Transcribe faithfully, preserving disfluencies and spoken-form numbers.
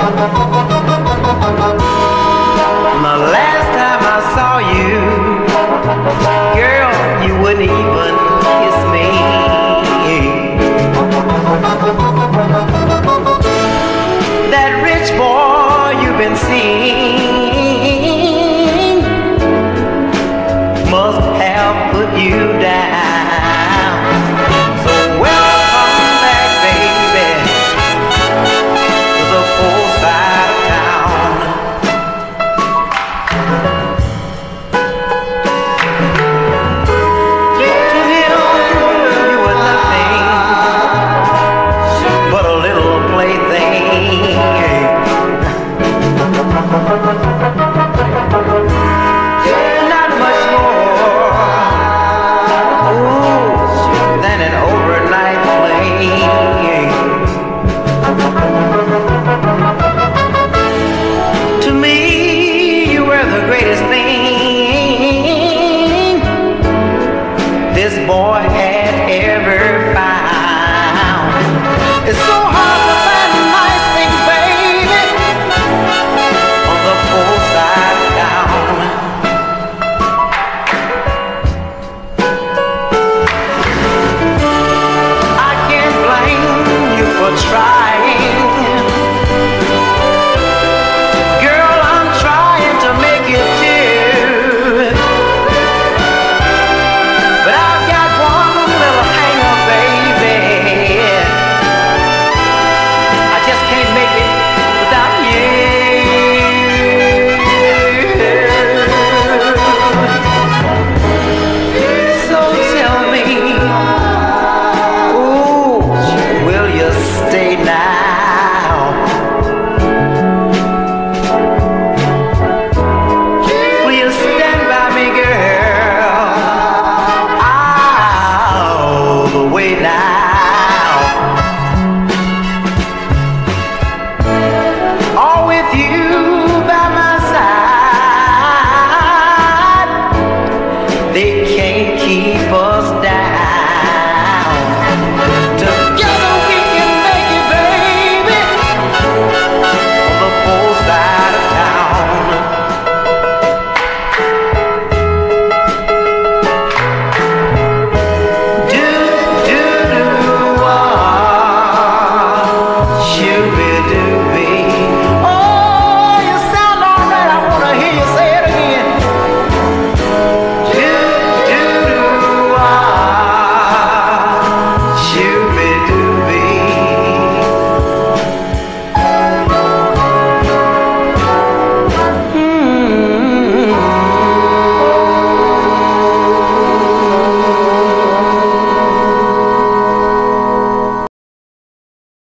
The last time I saw you, girl, you wouldn't even kiss me. That rich boy you've been seeing must have put you down. So welcome back, baby, to the poor side of town. To him, you were nothing but a little plaything. Not much more, ooh, than an overnight fling. To me, you were the greatest thing